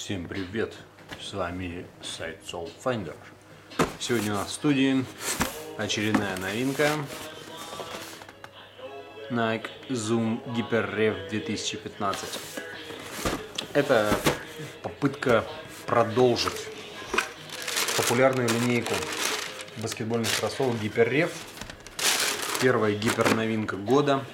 Всем привет! С вами сайт Soul Finder. Сегодня у нас в студии очередная новинка Nike Zoom Hyper Rev 2015. Это попытка продолжить популярную линейку баскетбольных кроссовок Hyper Rev. Первая гиперновинка года.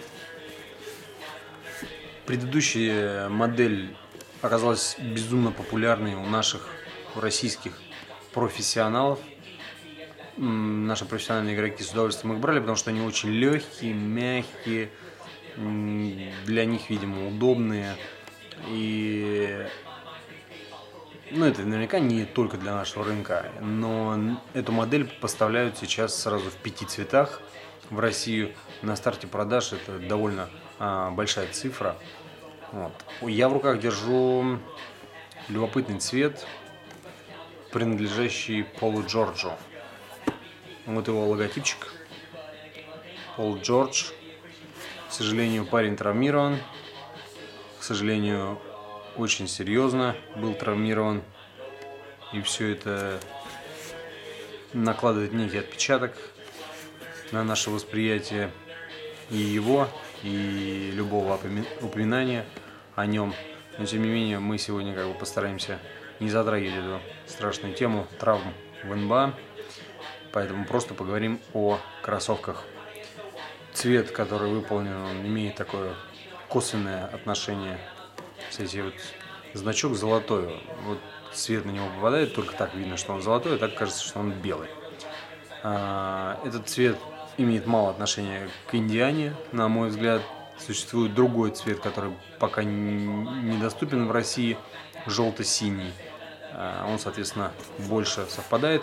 Предыдущая модель оказалась безумно популярной у наших российских профессионалов. Наши профессиональные игроки с удовольствием их брали, потому что они очень легкие, мягкие, для них, видимо, удобные. И это наверняка не только для нашего рынка, но эту модель поставляют сейчас сразу в 5 цветах в Россию. На старте продаж это довольно большая цифра. Я в руках держу любопытный цвет, принадлежащий Полу Джорджу. Вот его логотипчик. Пол Джордж. К сожалению, парень травмирован. К сожалению, очень серьезно был травмирован. И все это накладывает некий отпечаток на наше восприятие и его, и любого упоминания о нем. Но тем не менее мы сегодня постараемся не затрагивать эту страшную тему травм в НБА. Поэтому просто поговорим о кроссовках. Цвет, который выполнен, он имеет такое косвенное отношение. Кстати, вот значок золотой. Вот свет на него попадает, только так видно, что он золотой, а так кажется, что он белый. Этот цвет имеет мало отношения к Индиане, на мой взгляд. Существует другой цвет, который пока недоступен в России, желто-синий. Он, соответственно, больше совпадает.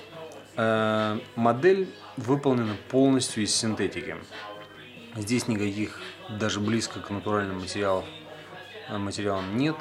Модель выполнена полностью из синтетики. Здесь никаких даже близко к натуральным материалам нет.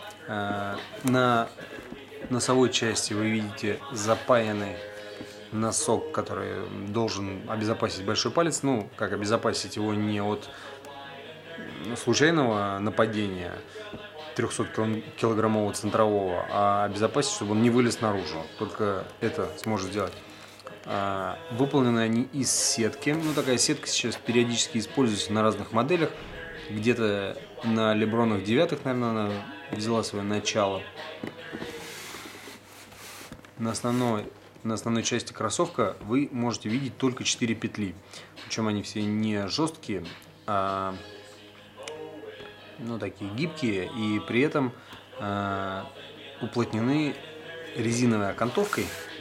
На носовой части вы видите запаянный носок, который должен обезопасить большой палец. Как обезопасить его не от случайного нападения 300-килограммового центрового, а обезопасить, чтобы он не вылез наружу. Только это сможет сделать. Выполнены они из сетки. Такая сетка сейчас периодически используется на разных моделях. Где-то на Лебронах 9, наверное, она взяла свое начало. На основной части кроссовка вы можете видеть только 4 петли. Причем они все не жесткие, а такие гибкие, и при этом уплотнены резиновой окантовкой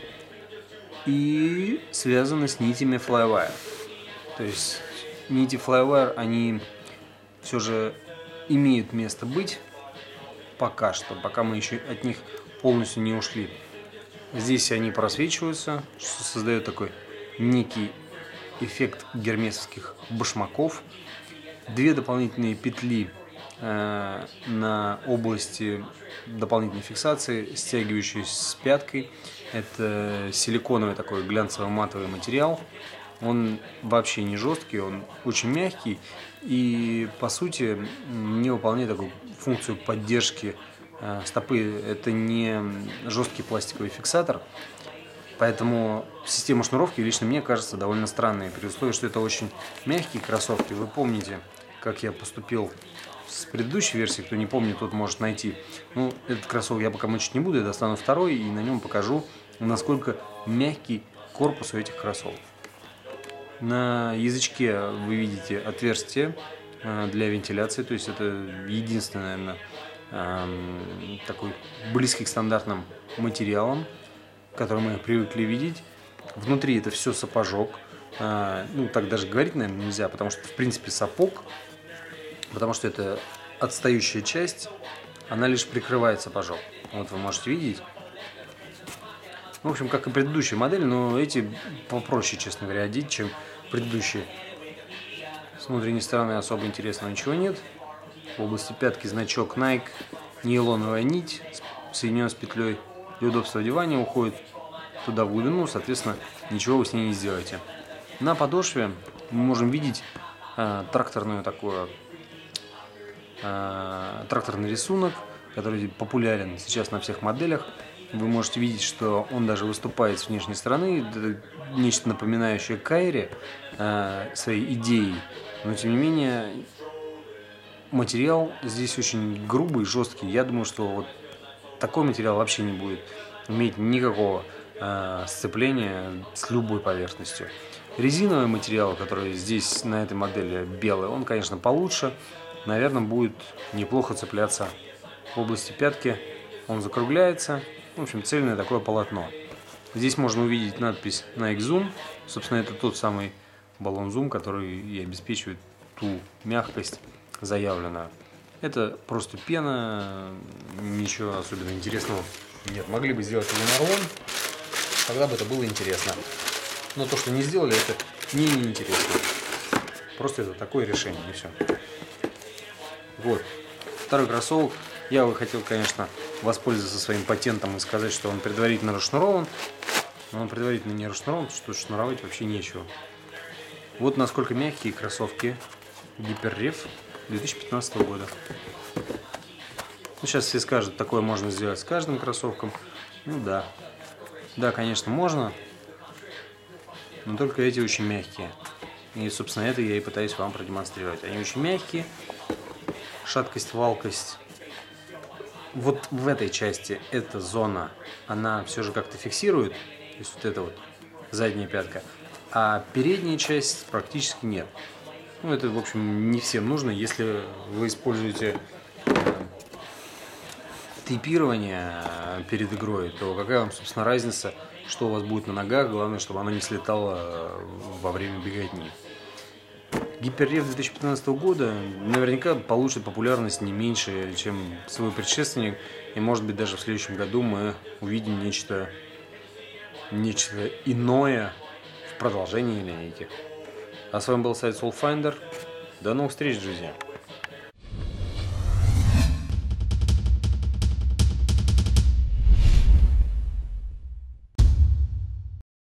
и связаны с нитями Flywire. То есть нити Flywire, они все же имеют место быть пока что, пока мы еще от них полностью не ушли. Здесь они просвечиваются, что создает такой некий эффект гермесовских башмаков. 2 дополнительные петли на области дополнительной фиксации, стягивающиеся с пяткой. Это силиконовый такой глянцево-матовый материал. Он вообще не жесткий, он очень мягкий и по сути не выполняет такую функцию поддержки стопы. Это не жесткий пластиковый фиксатор. Поэтому система шнуровки лично мне кажется довольно странной, при условии, что это очень мягкие кроссовки. Вы помните, как я поступил с предыдущей версией, кто не помнит, тот может найти. Этот кроссовок я пока мучить не буду, я достану второй и на нем покажу, насколько мягкий корпус у этих кроссовок. На язычке вы видите отверстие для вентиляции, то есть это единственное, наверное, такой близкий к стандартным материалам, который мы привыкли видеть. Внутри это все сапожок. Так даже говорить, наверное, нельзя, потому что, в принципе, сапог, потому что это отстающая часть, она лишь прикрывает сапожок. Вот вы можете видеть. В общем, как и предыдущая модель, но эти попроще, честно говоря, одеть, чем предыдущие. С внутренней стороны особо интересного ничего нет. В области пятки значок Nike, нейлоновая нить, соединенная с петлей. Для удобства одевания уходит туда в глубину, соответственно, ничего вы с ней не сделаете. На подошве мы можем видеть тракторный рисунок. который популярен сейчас на всех моделях. Вы можете видеть, что он даже выступает с внешней стороны, это нечто напоминающее Кайри своей идеей, но тем не менее материал здесь очень грубый, жесткий. Я думаю, что вот такой материал вообще не будет иметь никакого сцепления с любой поверхностью. Резиновый материал, который здесь на этой модели белый, он, конечно, получше. Наверное, будет неплохо цепляться в области пятки. Он закругляется. В общем, цельное такое полотно. Здесь можно увидеть надпись Nike Zoom. Собственно, это тот самый баллон Zoom, который и обеспечивает ту мягкость заявленную. Это просто пена, ничего особенно интересного нет. Могли бы сделать его на рулон, тогда бы это было интересно. Но то, что не сделали, это мне не интересно. Просто это такое решение, и все. Вот. Второй кроссовок. Я бы хотел, конечно, воспользоваться своим патентом и сказать, что он предварительно расшнурован. Но он предварительно не расшнурован, потому что шнуровать вообще нечего. Вот насколько мягкие кроссовки Гиперреф 2015 года. Ну, сейчас все скажут, такое можно сделать с каждым кроссовком. Ну да. Да, конечно, можно. Но только эти очень мягкие. И, собственно, это я и пытаюсь вам продемонстрировать. Они очень мягкие. Шаткость, валкость. Вот в этой части эта зона, она все же как-то фиксирует. То есть вот эта вот задняя пятка. А передняя часть практически нет. Ну, это, в общем, не всем нужно. Если вы используете тейпирование перед игрой, то какая вам, собственно, разница, что у вас будет на ногах. Главное, чтобы оно не слетало во время беготни. Гиперреф 2015 года наверняка получит популярность не меньше, чем свой предшественник. И, может быть, даже в следующем году мы увидим нечто иное в продолжении линейки. А с вами был сайт Soulfinder. До новых встреч, друзья!